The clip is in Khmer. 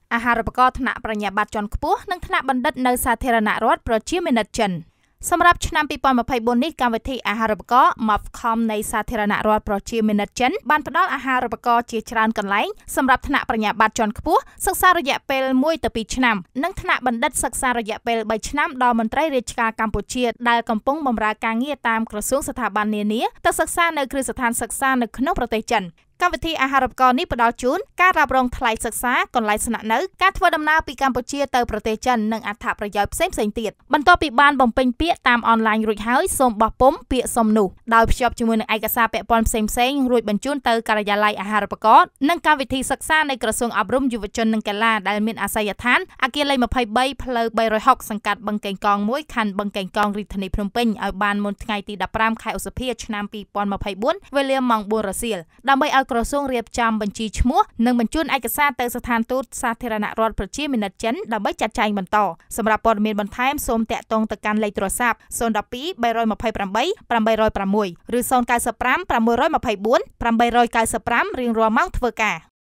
អាហារូបករណ៍ថ្នាក់បរិញ្ញាបត្រជាន់ខ្ពស់និងថ្នាក់បណ្ឌិតនៅសាធារណរដ្ឋប្រជាមានិតចិនសម្រាប់ឆ្នាំ2024នេះកម្មវិធីអាហារូបករណ៍ MOFCOM នៃសាធារណរដ្ឋប្រជាមានិតចិនបានផ្ដល់អាហារូបករណ៍ជាច្រើនកន្លែងសម្រាប់ថ្នាក់បរិញ្ញាបត្រជាន់ខ្ពស់សិក្សារយៈពេល1ទៅ2ឆ្នាំនិងថ្នាក់បណ្ឌិតសិក្សារយៈពេល3ឆ្នាំដល់មន្ត្រីរាជការកម្ពុជាដែលកំពុងបម្រើការងារតាមក្រសួងស្ថាប័ននានាទៅសិក្សានៅគ្រឹះស្ថានសិក្សានៅក្នុងប្រទេសចិនកម្មវិធីអាហារូបករណ៍នេះផ្ដល់ជូនការរ៉ាប់រងថ្លៃសិក្សាកន្លែងស្នាក់នៅការធ្វើដំណើរពីកម្ពុជាទៅប្រទេសចិននិងអត្ថប្រយោជន៍ផ្សេងៗទៀតបន្ទាប់ពីបានបំពេញពាក្យតាមអនឡាញរួចហើយសូមបោះពុម្ពពាក្យសុំនោះដោយភ្ជាប់ជាមួយនឹងឯកសារពាក់ព័ន្ធផ្សេងៗរួចបញ្ជូនទៅការិយាល័យអាហារូបករណ៍និងកម្មវិធីសិក្សានៃក្រសួងអប់រំយុវជននិងកីឡាដែលមានអាសយដ្ឋានអគារលេខ23ផ្លូវ360សង្កាត់បឹងកេងកង1ខណ្ឌបឹងកេងកងរាជធានីភ្នំពេញឲ្យបានមុនថ្ងៃទី15ខែឧសភាឆ្នាំ2024វេលាម៉ោង4រសៀលដើម្បីឲ្យក្រសួងរៀបចំបញ្ជីឈ្មោះនិងបញ្ជូនឯកសារទៅស្ថានទូតសាធារណរដ្ឋប្រជាមានិតចិនដើម្បីចាត់ចែងបន្តសម្រាប់ព័ត៌មានបន្ថែមសូមតាក់ទងទៅកាន់លេខទូរស័ព្ទ012 328 806ឬ095 624 895រៀងរាល់ម៉ោងធ្វើការ